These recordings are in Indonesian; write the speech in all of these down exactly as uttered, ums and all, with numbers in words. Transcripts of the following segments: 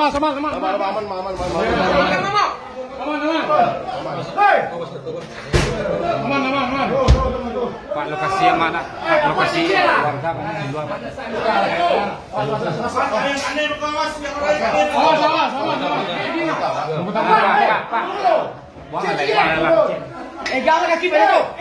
sama, sama, sama. Aman, aman, aman, aman, aman. Aman, aman. Aman, aman, aman. Pak, lokasi yang mana? Pak, lokasi warga mana di luar, Pak? Oh, sama, sama, sama. Pak, Pak, Pak. Buang ada, buang ada. Eh, jangan kaki pada tu.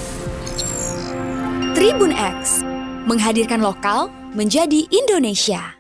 Tribun X, menghadirkan lokal menjadi Indonesia.